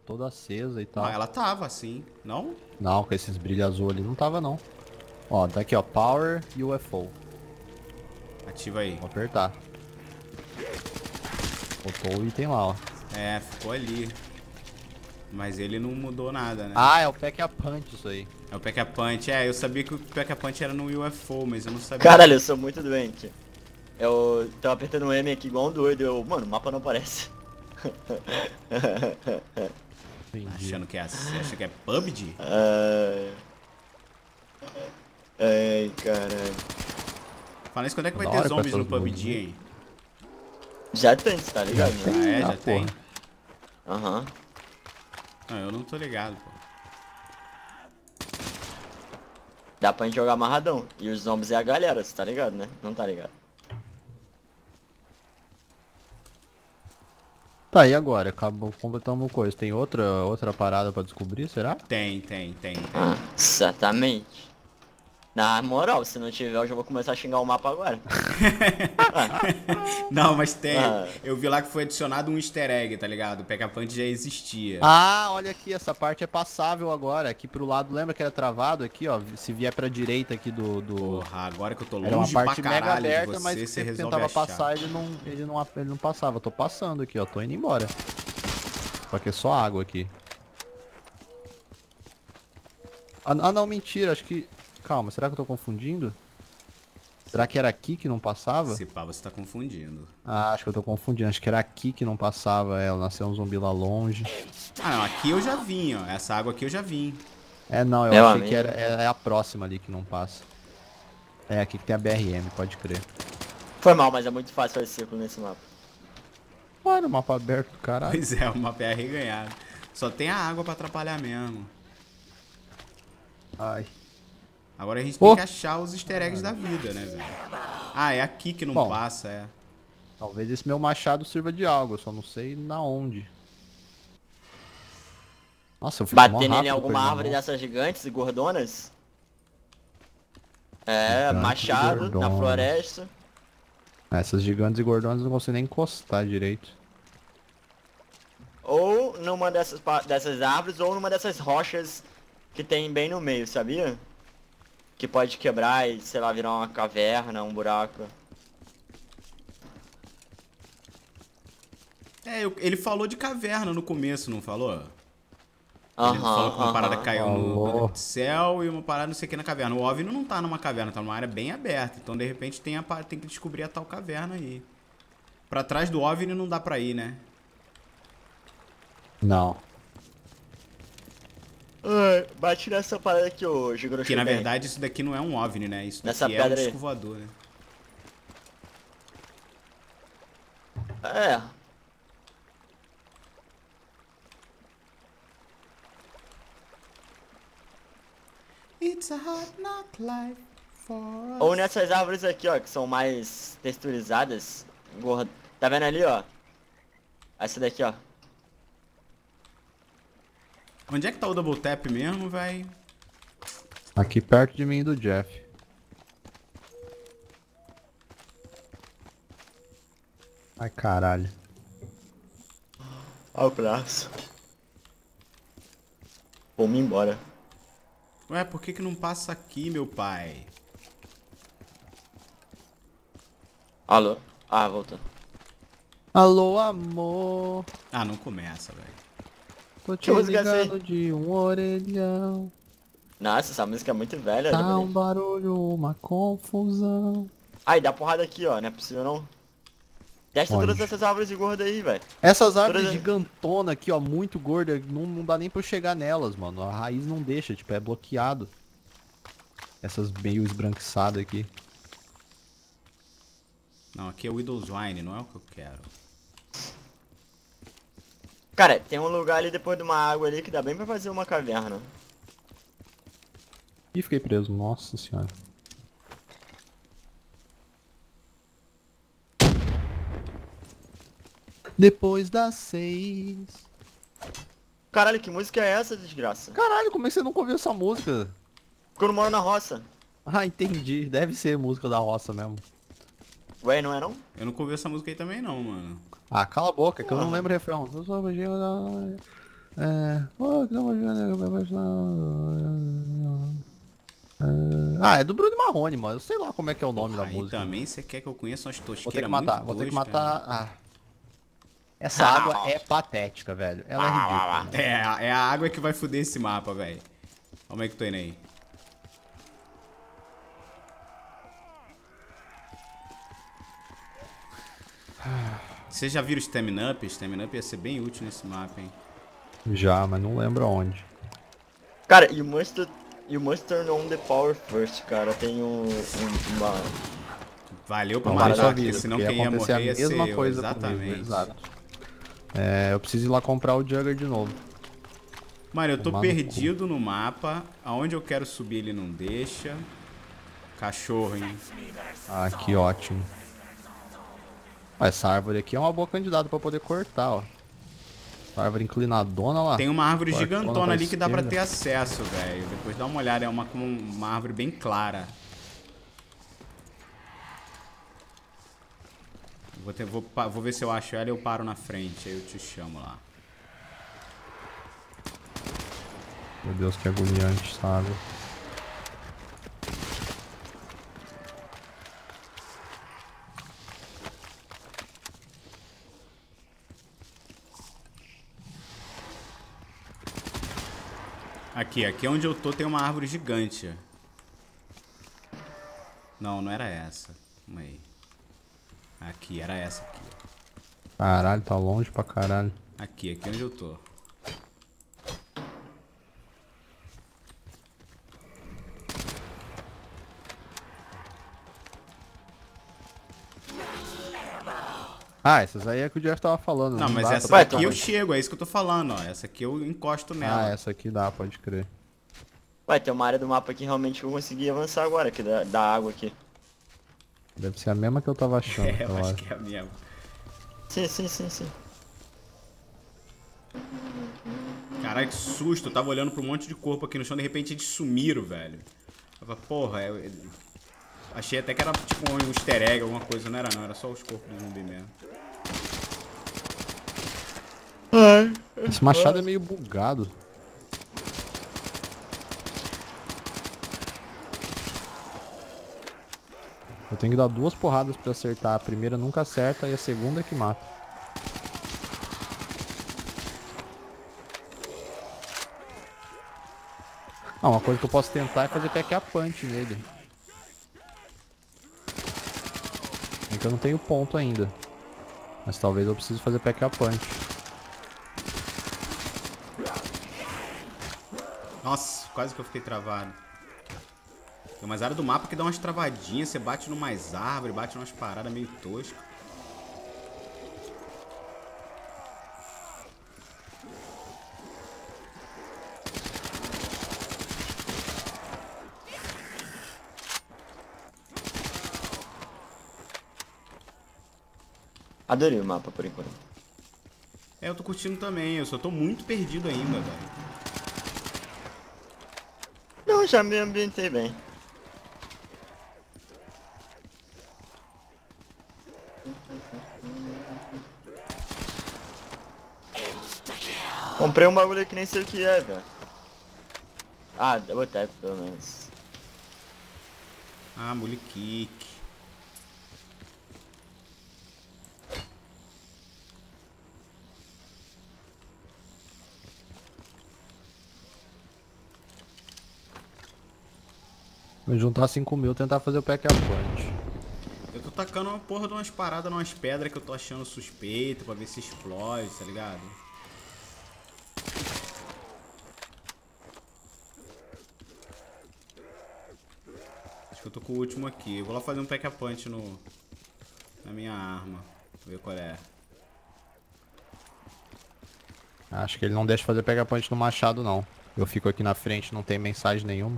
toda acesa e tal. Ah, ela tava assim, não? Não, com esses brilhos azul ali não tava não. Ó, tá aqui ó, Power UFO. Ativa aí. Vou apertar. Botou o item lá, ó. É, ficou ali. Mas ele não mudou nada, né? Ah, é o Pack-a-Punch isso aí. É o Pack-a-Punch. É, eu sabia que o Pack-a-Punch era no UFO, mas eu não sabia. Caralho, eu sou muito doente. Eu tava apertando um M aqui igual um doido. Mano, o mapa não aparece. Entendi. Achando que é assim, acha que é PUBG? Ai, ai, caralho. Fala isso, quando é que vai Da ter hora com zombies no essas luzes, PUBG, né? hein? Já tem, cê tá ligado, né? Ah, é? Já porra. tem? Aham. Não, eu não tô ligado, pô. Dá pra gente jogar amarradão. E os zombies é a galera, cê tá ligado, né? Não tá ligado. Tá, e agora? Acabou, completamos coisa. Tem outra parada pra descobrir, será? Tem. Ah, certamente. Na moral, se não tiver, eu já vou começar a xingar o mapa agora. Não, mas tem. Ah. Eu vi lá que foi adicionado um easter egg, tá ligado? O Pack-a-Punch já existia. Ah, olha aqui, essa parte é passável agora. Aqui pro lado, lembra que era travado aqui, ó? Se vier pra direita aqui do... Porra, agora que eu tô Era uma longe pra parte mega caralho de aberta, você, mas você você resolve tentava achar. passar, ele não passava. Eu tô passando aqui, ó. Tô indo embora. Só que é só água aqui. Ah, não, mentira. Acho que... Calma, será que eu tô confundindo? Será que era aqui que não passava? Se pá, você tá confundindo. Ah, acho que eu tô confundindo. Acho que era aqui que não passava. É, nasceu um zumbi lá longe. Ah, não, aqui eu já vim, ó. Essa água aqui eu já vim. É, não, eu Meu achei que amigo. é a próxima ali que não passa. É aqui que tem a BRM, pode crer. Foi mal, mas é muito fácil fazer círculo nesse mapa. Olha, mapa aberto do caralho. Pois é, uma PR ganhada. Só tem a água pra atrapalhar mesmo. Ai. Agora a gente Oh. tem que achar os easter eggs da vida, né, velho? Ah, é aqui que não Bom. passa, é. Talvez esse meu machado sirva de algo, eu só não sei na onde. Nossa, eu fico mó Bater nele em rápido com alguma ele na árvore mão. dessas gigantes e gordonas? É, Gigante e machado na gordona. floresta. Essas gigantes e gordonas eu não consigo nem encostar direito. Ou numa dessas árvores, ou numa dessas rochas que tem bem no meio, sabia? Que pode quebrar e, sei lá, virar uma caverna, um buraco. É, ele falou de caverna no começo, não falou? Ele Aham, falou que uma parada aham. caiu Falou. no céu e uma parada não sei o que na caverna. O OVNI não tá numa caverna, tá numa área bem aberta. Então, de repente, tem que descobrir a tal caverna aí. Pra trás do OVNI não dá pra ir, né? Não. Ai, bate nessa parada aqui, ô Jigoro Porque, na Shuben. verdade, isso daqui não é um OVNI, né? Isso Nessa daqui é um pedra aí. disco voador, né? É. It's a hard knock life for us. Ou nessas árvores aqui, ó, que são mais texturizadas. Tá vendo ali, ó? Essa daqui, ó. Onde é que tá o double tap mesmo, véi? Aqui perto de mim e do Jeff. Ai, caralho. Ó o braço. Vamos embora. Ué, por que que não passa aqui, meu pai? Alô? Ah, voltou. Alô, amor. Ah, não começa, velho. Tô te Que música é essa aí? ligando de um orelhão. Nossa, essa música é muito velha. Tá depois um barulho, uma confusão. Ai, dá porrada aqui, ó. Não é possível, não. Testa Onde? todas essas árvores de gorda aí, velho. Essas árvores Todas- gigantonas aqui, ó, muito gordas, não dá nem pra eu chegar nelas, mano. A raiz não deixa, tipo, é bloqueado. Essas meio esbranquiçadas aqui. Não, aqui é o Widow's Wine, não é o que eu quero. Cara, tem um lugar ali depois de uma água ali que dá bem pra fazer uma caverna. Ih, fiquei preso, nossa senhora. Depois das 6. Caralho, que música é essa, desgraça? Caralho, como é que você nunca ouviu essa música? Quando moro na roça. Ah, entendi. Deve ser música da roça mesmo. Ué, não é não? Eu não ouvi essa música aí também não, mano. Ah, cala a boca, que eu não lembro o refrão. Oh, que não Ah, é do Bruno Marrone, mano. Eu sei lá como é que é o nome da Aí música. também você quer que eu conheça umas Vou ter que tosqueiras muito matar, vou ter que toscas, né? matar. Ah. Essa água é patética, velho. Ela é ridícula. Mano. É a água que vai foder esse mapa, velho. Como é que tô indo aí? Vocês já viram o Stamina Up? Stamina Up ia ser bem útil nesse mapa, hein? Já, mas não lembro aonde. Cara, you must turn on the power first, cara. Tem uma... Valeu por Não, Para deixa matar, eu porque aviso, senão porque quem ia acontecer morrer ia a mesma ser eu. coisa Exatamente. comigo, exato. É, eu preciso ir lá comprar o Jugger de novo. Mano, eu tô Tomar no perdido no mapa. Aonde eu quero subir ele não deixa. Cachorro, hein? Ah, que ótimo. Ó, essa árvore aqui é uma boa candidata pra poder cortar, ó. Essa árvore inclinadona lá. Tem uma árvore Cortona gigantona ali que dá pra esquerda. ter acesso, velho. Depois dá uma olhada, é uma árvore bem clara. Vou ver se eu acho ela e eu paro na frente. Aí eu te chamo lá. Meu Deus, que agoniante, sabe? Aqui onde eu tô tem uma árvore gigante. Não, não era essa. Calma aí. Aqui, era essa aqui. Caralho, tá longe pra caralho. Aqui onde eu tô. Ah, essas aí é que o Jeff tava falando. Não, mas dá essa pra- daqui eu chego, é isso que eu tô falando, ó. Essa aqui eu encosto Ah, nela. essa aqui dá, pode crer. Vai, tem uma área do mapa que realmente eu consegui avançar agora, que da água aqui. Deve ser a mesma que eu tava achando. É, eu eu acho acho. que é a mesma. Sim. Caralho, que susto. Eu tava olhando pra um monte de corpo aqui no chão, de repente eles sumiram, velho. Eu falei, porra, achei até que era tipo um easter egg, alguma coisa. Não era não, era só os corpos do zumbi mesmo. Esse machado é meio bugado. Eu tenho que dar 2 porradas pra acertar. A primeira nunca acerta e a segunda é que mata. Ah, uma coisa que eu posso tentar é fazer pack a punch nele. É que eu não tenho ponto ainda. Mas talvez eu precise fazer pack a punch. Nossa, quase que eu fiquei travado. Tem umas áreas do mapa que dá umas travadinhas, você bate numas árvores, bate numas paradas meio toscas. Adorei o mapa por enquanto. É, eu tô curtindo também, eu só tô muito perdido ainda, velho. Não, já me ambientei bem. Comprei um bagulho que nem sei o que é, velho. Ah, double tap pelo menos. Ah, mule kick. Vou juntar 5 mil e tentar fazer o pack a punch. Eu tô tacando uma porra de umas paradas, umas pedras que eu tô achando suspeito pra ver se explode, tá ligado? Acho que eu tô com o último aqui. Eu vou lá fazer um pack a punch na minha arma. Ver qual é. Acho que ele não deixa fazer pack a punch no machado, não. Eu fico aqui na frente, não tem mensagem nenhuma.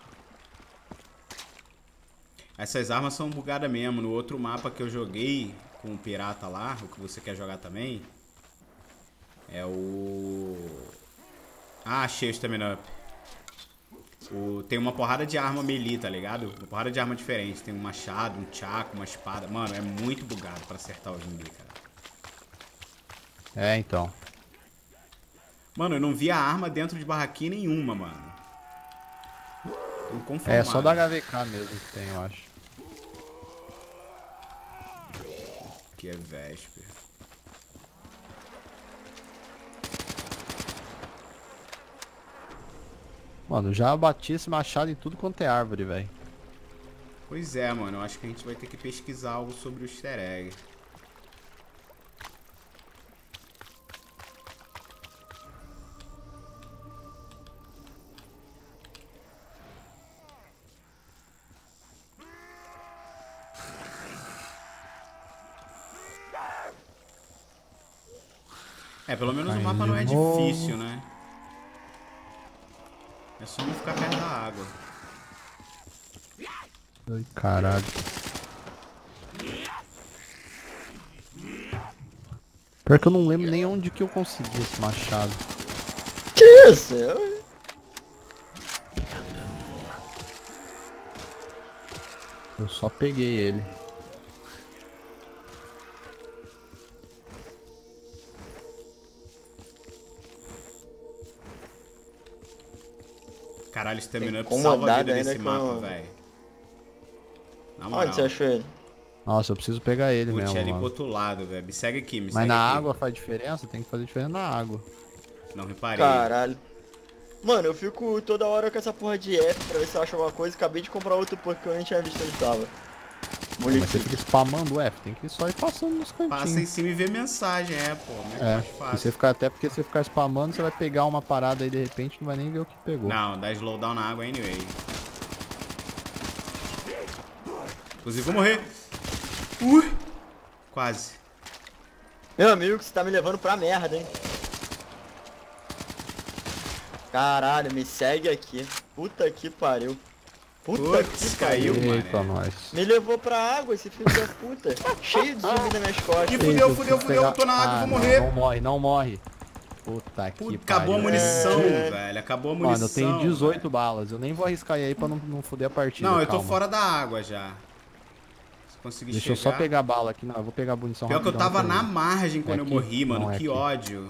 Essas armas são bugadas mesmo. No outro mapa que eu joguei com o pirata lá, o que você quer jogar também, é o... Ah, achei o Stamina Up. Tem uma porrada de arma melee, tá ligado? Uma porrada de arma diferente. Tem um machado, um chaco, uma espada. Mano, é muito bugado pra acertar o zumbi, cara. É, então. Mano, eu não vi a arma dentro de barraquinha nenhuma, mano. Tô conformado. É, só da HVK mesmo que tem, eu acho. Que é Vesper. Mano, já bati esse machado em tudo quanto é árvore, velho. Pois é, mano. Eu acho que a gente vai ter que pesquisar algo sobre o easter egg. É, pelo menos o mapa não é difícil, né? É só não ficar perto da água. Ai, caralho. Pior que eu não lembro nem onde que eu consegui esse machado. Que isso? Eu só peguei ele. Caralho, Stamina Up incomodado salva a vida ainda desse com- mapa, velho. Na moral. Onde você achou ele? Nossa, eu preciso pegar ele Putz, mesmo, ali pro mano. outro lado, velho. Me segue aqui, me Mas segue na aqui. água faz diferença? Tem que fazer diferença na água. Não reparei. Caralho. Mano, eu fico toda hora com essa porra de F pra ver se eu acho alguma coisa. Acabei de comprar outro porque eu nem tinha visto onde tava. Mas você fica spamando o F, tem que só ir passando nos Passa em cantinhos. cima e vê mensagem, pô. Muito É, mais se fácil. você ficar, até porque se você ficar spamando, você vai pegar uma parada aí de repente não vai nem ver o que pegou. Não, dá slowdown na água anyway. Inclusive, vou morrer. Quase. Meu amigo, você tá me levando pra merda, hein? Caralho, me segue aqui. Puta que pariu. Puta Putz, que pariu. caiu, Eita, mano. nós. Me levou pra água esse filho da puta. Cheio de zumbi nas minhas costas. Ih, fudeu, fudeu, fudeu. Tô na água, vou morrer. Não morre, não morre. Puta que Puta, pariu. acabou a munição, É. velho. Acabou a munição. Mano, eu tenho 18 velho. balas. Eu nem vou arriscar ir aí pra não foder a partida. Não, eu tô calma. fora da água já. Se conseguir Deixa eu chegar. só pegar bala aqui. Não, eu vou pegar a munição Pior que eu rapidão tava também. na margem quando É eu aqui? morri, mano. Não, é Que aqui. ódio.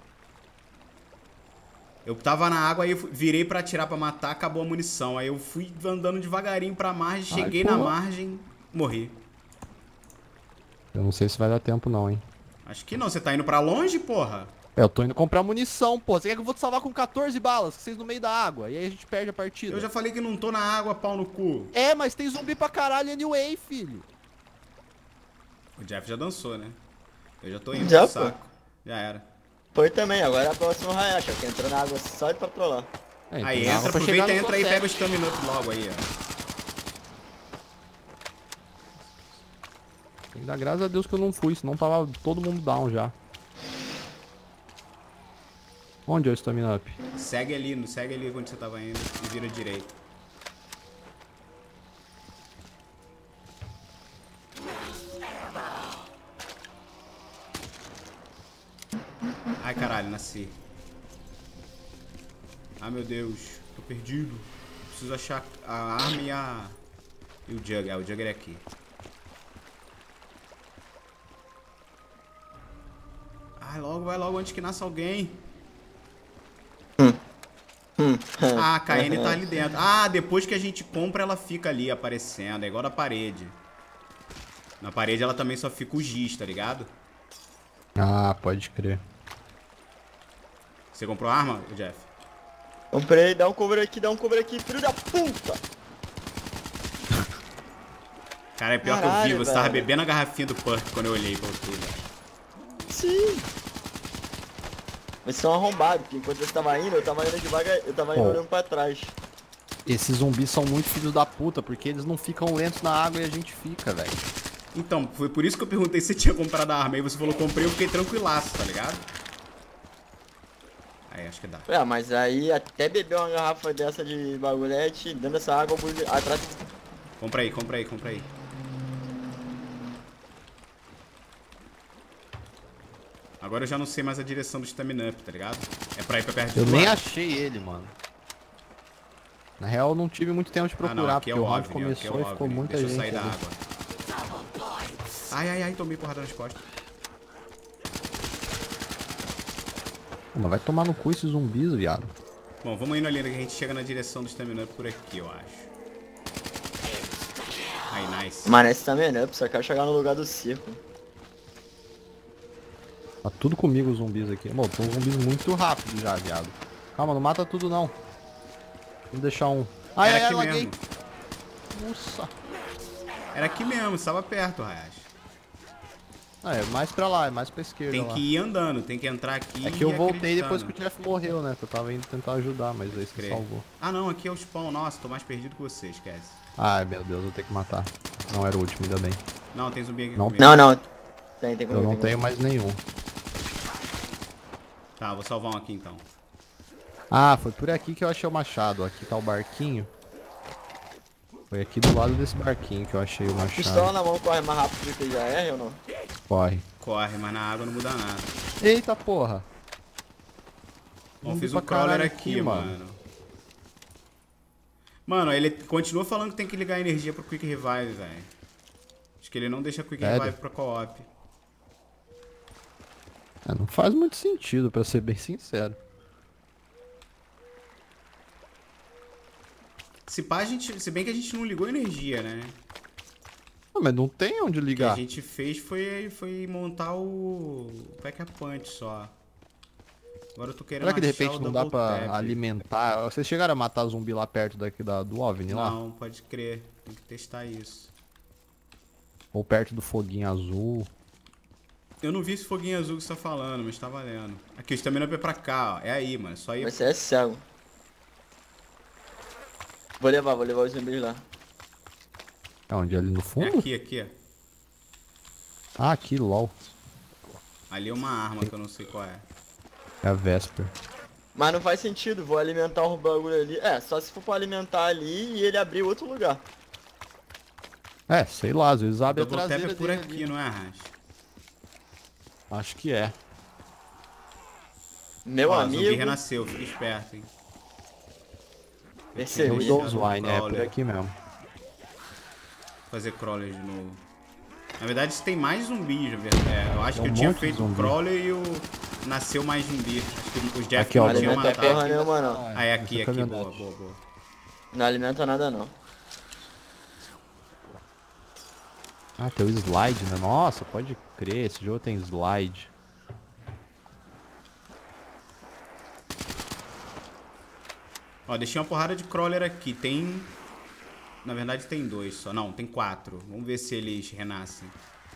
Eu tava na água, aí eu virei pra atirar pra matar, acabou a munição. Aí eu fui andando devagarinho pra margem, cheguei na pô. margem, morri. Eu não sei se vai dar tempo não, hein. Acho que não, você tá indo pra longe, porra? É, eu tô indo comprar munição, pô. Você quer que eu vou te salvar com 14 balas? Que vocês no meio da água. E aí a gente perde a partida. Eu já falei que não tô na água, pau no cu. É, mas tem zumbi pra caralho anyway, filho. O Jeff já dançou, né? Eu já tô indo Já, pro pô. saco. Já era. Foi também, agora é a próxima Hayashi, que entrou na água só de patrolar. É, então Aí dá entra, pra chegar aproveita, no entra aí e Sunset. pega o stamina up logo aí, ó. Tem que dar graças a Deus que eu não fui, senão tava todo mundo down já. Onde é o stamina up? Segue ali onde você tava indo e vira direito. Ai, caralho, nasci. Ai, meu Deus. Tô perdido. Preciso achar a arma e o Jugger. Ah, o Jugger é aqui. Ai, logo, vai logo antes que nasça alguém. Ah, a KN tá ali dentro. Ah, depois que a gente compra, ela fica ali aparecendo. É igual na parede. Na parede ela também só fica o giz, tá ligado? Ah, pode crer. Você comprou arma, Jeff? Comprei, dá um cover aqui, filho da puta! Cara, é pior que eu vi. Caralho, Você tava velho. bebendo a garrafinha do Perk quando eu olhei pra você, velho. Sim! Mas são arrombados, porque enquanto você tava indo, eu tava indo devagar, eu tava indo Bom. olhando pra trás. Esses zumbis são muito filhos da puta, porque eles não ficam lentos na água e a gente fica, velho. Então, foi por isso que eu perguntei se você tinha comprado a arma. Aí você falou, comprei, eu fiquei tranquilaço, tá ligado? Aí, acho que dá. Ué, mas aí até beber uma garrafa dessa de bagulhete, dando essa água atrás. Compra aí, compra aí, compra aí. Agora eu já não sei mais a direção do stamina up, tá ligado? É pra ir pra perto de Eu lá. nem achei ele, mano. Na real, eu não tive muito tempo de Ah, procurar, não, aqui porque é o o round OVNI, aqui é começou o e ficou OVNI. muita Deixa eu gente sair da ali. água. Ai, ai, ai, tomei porrada nas costas. Pô, mas vai tomar no cu esses zumbis, viado. Bom, vamos indo ali, que a gente chega na direção do Stamina Up por aqui, eu acho. Aí, nice. Mano, esse Stamina Up, só quero chegar no lugar do circo. Tá tudo comigo os zumbis aqui. Mano, tem uns zumbis muito rápido já, viado. Calma, não mata tudo não. Vamos deixar um. Ai, Era ai, aqui ai, laguei. mesmo. Nossa. Era aqui mesmo, estava perto, Hayashi. Ah, é mais pra lá, é mais pra esquerda Tem lá. que ir andando, tem que entrar aqui. É que eu e voltei depois que o acreditando. Jeff morreu, né? Que eu tava indo tentar ajudar, mas aí você Crer. salvou. Ah não, aqui é o spawn. Nossa, tô mais perdido que você, esquece. Ai, meu Deus, eu vou ter que matar. Não era o último, ainda bem. Não, tem zumbi aqui Não comigo. Não, não. Tem Eu comigo, não tem tenho comigo. mais nenhum. Tá, vou salvar um aqui então. Ah, foi por aqui que eu achei o machado. Aqui tá o barquinho. Foi aqui do lado desse barquinho que eu achei o Pistola machado. na mão corre mais rápido do que já é, ou não? Corre. Corre, mas na água não muda nada. Eita porra. Bom, Zumbi fiz pra um crawler caralho aqui, mano. Mano, ele continua falando que tem que ligar a energia pro Quick Revive, velho. Acho que ele não deixa Quick Sério? Revive pra co-op. É, não faz muito sentido, pra ser bem sincero. Se pá, se bem que a gente não ligou energia, né? Ah, mas não tem onde O que a ligar. gente fez foi montar o Pack-a-Punch só. Agora eu tô querendo Será que de achar repente o não dá Double pra Tap. alimentar? Vocês chegaram a matar zumbi lá perto daqui do OVNI lá? Não, pode crer. Tem que testar isso. Ou perto do foguinho azul? Eu não vi esse foguinho azul que você tá falando, mas tá valendo. Aqui, o Stamina é pra cá, ó. É aí, mano. Só ir. Mas você é cego. Vou levar os zumbis lá. É onde? Ali no É fundo? aqui, ó. Ah, aqui, LOL. Ali é uma arma que eu não sei qual é. É a Vesper. Mas não faz sentido, vou alimentar o bagulho ali. É, só se for pra alimentar ali e ele abrir outro lugar. É, sei lá, às vezes abre a Double Tap traseira é por dele aqui, ali. não é, Arras? Acho que é. Meu Ó, o zumbi amigo, renasceu, fica esperto, hein. É percebi. o Deixa Dozwine, é por crawler. aqui mesmo. Fazer crawler de novo. Na verdade, isso tem mais zumbis, na verdade. É, eu acho Tem que um eu tinha monte de feito o zumbi. crawler e o... nasceu mais zumbi. Acho que os Jeff Aqui, ó, não tinham alimenta matado. porra nenhuma não. Ah, é aqui, essa aqui, caminhonete. boa. Não alimenta nada não. Ah, tem o slide, né? Nossa, pode crer, esse jogo tem slide. Ó, deixei uma porrada de crawler aqui. Tem... Na verdade tem 2 só. Não, tem 4. Vamos ver se eles renascem.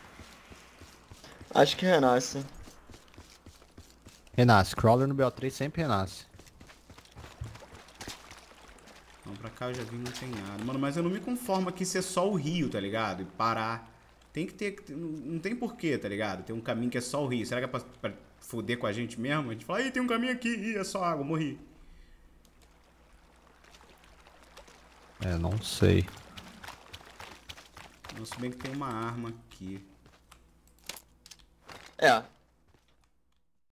Acho que renasce. Renasce, crawler no BO3 sempre renasce. Não, pra cá eu já vi, não tem nada. Mano, mas eu não me conformo aqui ser só o rio, tá ligado? E parar. Tem que ter... Não tem porquê, tá ligado? Tem um caminho que é só o rio. Será que é pra foder com a gente mesmo? A gente fala, ih, tem um caminho aqui. Ih, é só água, morri. É, não sei. Não, se bem que tem uma arma aqui. É,